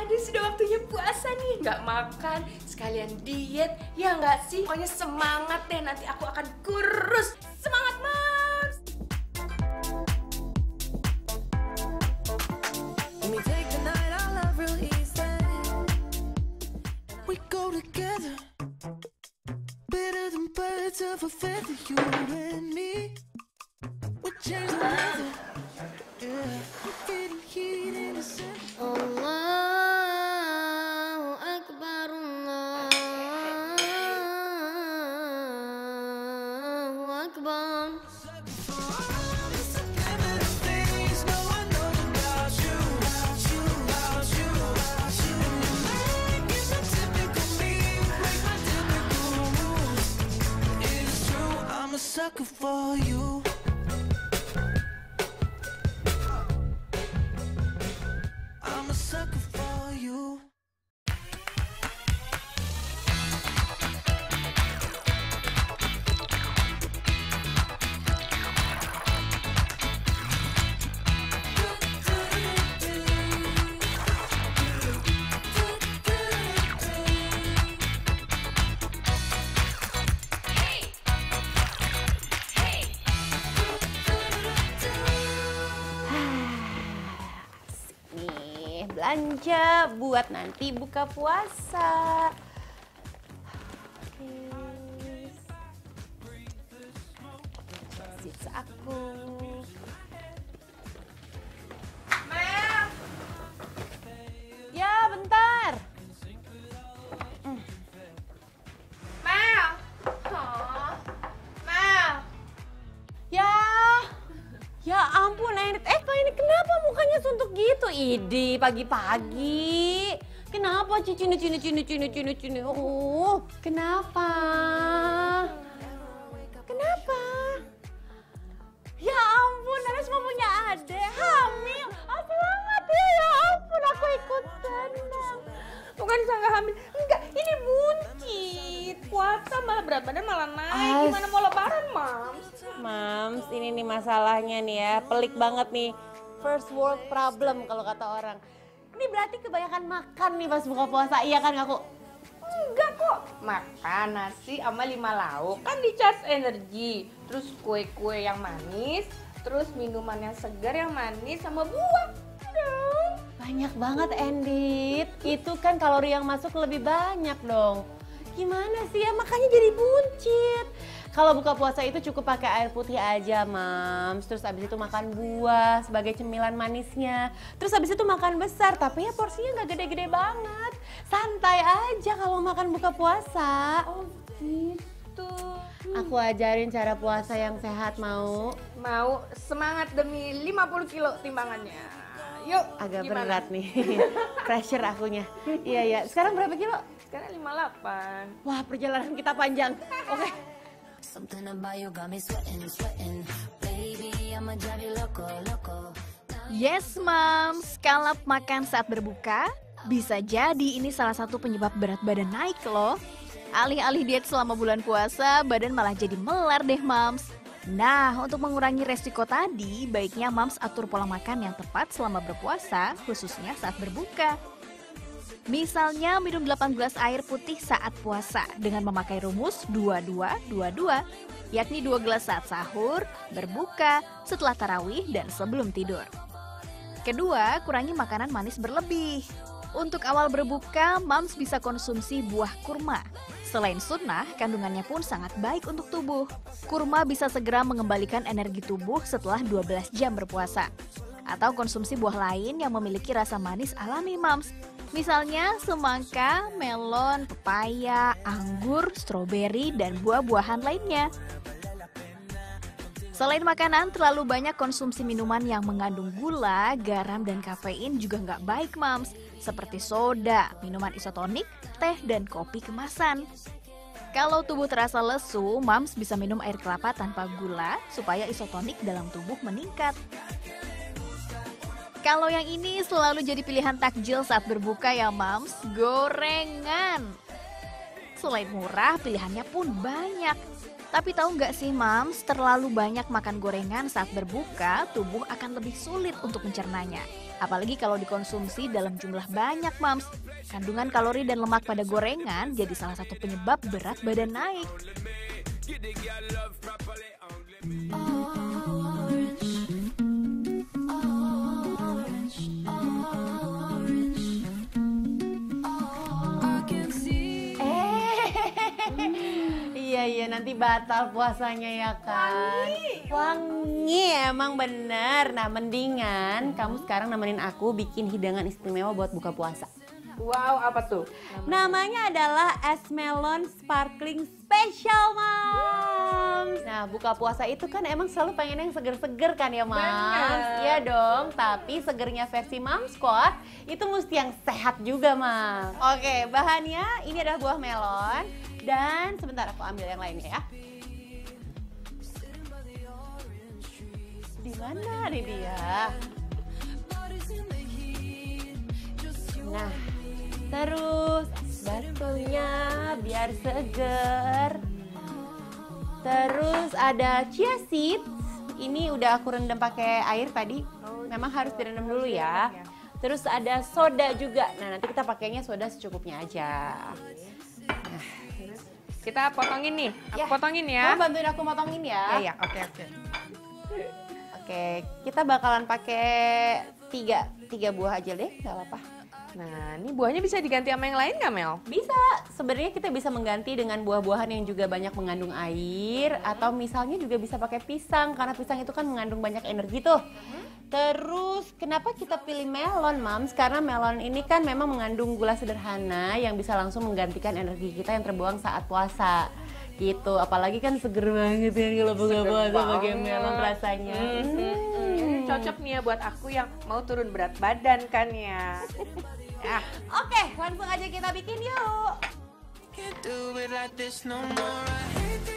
Aduh, sudah waktunya puasa nih. Nggak makan, sekalian diet. Ya nggak sih? Pokoknya semangat deh, nanti aku akan kurus. Semangat, Mams! We go together, better than birds of a feather, you and me. We change the weather, yeah. We're feeling heat in the center. Allahu Akbar, Allahu Akbar. I'm a sucker for you. I'm a sucker for you. Belanja buat nanti buka puasa. Sisa aku. Mel! Ya, bentar. Mel! Oh, Mel! Ya ampun, Enid. Kak ini kenapa mukanya suntuk gitu? Idi, pagi-pagi. Kenapa cini. Oh, kenapa? Kenapa? Ya ampun, Nenek mau punya adek. Hamil. Selamat ya ampun, aku ikutan. Bukan disangka hamil. Enggak, ini buncit. Puasa malah berat badan malah naik. Gimana mau lebaran, Mams? Mams, ini nih masalahnya nih ya. Pelik banget nih. First world problem kalau kata orang. Ini berarti kebanyakan makan nih pas buka puasa, iya kan aku? Enggak kok. Makan nasi sama 5 lauk kan di charge energi. Terus kue-kue yang manis, terus minuman yang segar yang manis sama buah. Banyak banget, Endit. Itu kan kalori yang masuk lebih banyak dong. Gimana sih ya, makanya jadi buncit. Kalau buka puasa itu cukup pakai air putih aja, Mams. Terus abis itu makan buah sebagai cemilan manisnya. Terus abis itu makan besar, tapi ya porsinya nggak gede-gede banget. Santai aja kalau makan buka puasa. Oh gitu. Aku ajarin cara puasa yang sehat, mau? Mau, semangat demi 50 kilo timbangannya. Yuk, agak gimana? Berat nih, pressure akunya. Iya, sekarang berapa kilo? Sekarang 58. Wah, perjalanan kita panjang. Oke. Something about you got me sweating, baby, I'ma drive you loco. Yes, Moms, kalap makan saat berbuka bisa jadi ini salah satu penyebab berat badan naik loh. Alih-alih diet selama bulan puasa, badan malah jadi melar deh, Moms. Nah, untuk mengurangi resiko tadi, baiknya Moms atur pola makan yang tepat selama berpuasa, khususnya saat berbuka. Misalnya minum 8 gelas air putih saat puasa dengan memakai rumus 2222, yakni 2 gelas saat sahur, berbuka, setelah tarawih, dan sebelum tidur. Kedua, kurangi makanan manis berlebih. Untuk awal berbuka, Moms bisa konsumsi buah kurma. Selain sunnah, kandungannya pun sangat baik untuk tubuh. Kurma bisa segera mengembalikan energi tubuh setelah 12 jam berpuasa. Atau konsumsi buah lain yang memiliki rasa manis alami, Moms. Misalnya semangka, melon, pepaya, anggur, stroberi, dan buah-buahan lainnya. Selain makanan, terlalu banyak konsumsi minuman yang mengandung gula, garam, dan kafein juga nggak baik, Moms. Seperti soda, minuman isotonik, teh, dan kopi kemasan. Kalau tubuh terasa lesu, Moms bisa minum air kelapa tanpa gula supaya isotonik dalam tubuh meningkat. Kalau yang ini selalu jadi pilihan takjil saat berbuka ya, Moms, gorengan. Selain murah, pilihannya pun banyak. Tapi tahu nggak sih, Moms, terlalu banyak makan gorengan saat berbuka, tubuh akan lebih sulit untuk mencernanya. Apalagi kalau dikonsumsi dalam jumlah banyak, Mams. Kandungan kalori dan lemak pada gorengan jadi salah satu penyebab berat badan naik. Iya, nanti batal puasanya ya kan. Wangi emang bener. Nah, mendingan kamu sekarang nemenin aku bikin hidangan istimewa buat buka puasa. Wow, apa tuh? Namanya adalah es melon sparkling special, Mams. Nah, buka puasa itu kan emang selalu pengen yang seger-seger kan ya, Mams? Iya dong, tapi segernya versi Mams Squad itu mesti yang sehat juga, Mams. Oke, bahannya ini adalah buah melon. Dan sebentar aku ambil yang lainnya ya. Di mana nih dia? Nah, terus batunya biar seger. Terus ada chia seeds. Ini udah aku rendam pakai air tadi. Memang harus direndam dulu ya. Terus ada soda juga. Nah, nanti kita pakainya soda secukupnya aja. Kita potongin nih. Aku Ya. potongin ya. Kamu bantuin aku motongin ya. Iya, oke. Oke, kita bakalan pakai tiga buah aja deh, nggak apa-apa. Nah, ini buahnya bisa diganti sama yang lain nggak, Mel? Bisa, sebenarnya kita bisa mengganti dengan buah-buahan yang juga banyak mengandung air, atau misalnya juga bisa pakai pisang, karena pisang itu kan mengandung banyak energi tuh. Terus, kenapa kita pilih melon, Mams? Karena melon ini kan memang mengandung gula sederhana yang bisa langsung menggantikan energi kita yang terbuang saat puasa. Gitu, apalagi kan seger banget ya kalau buka puasa pakai melon rasanya. Ini cocok nih ya buat aku yang mau turun berat badan kan ya. Oke, langsung aja kita bikin yuk. Can't do it like this no more. I hate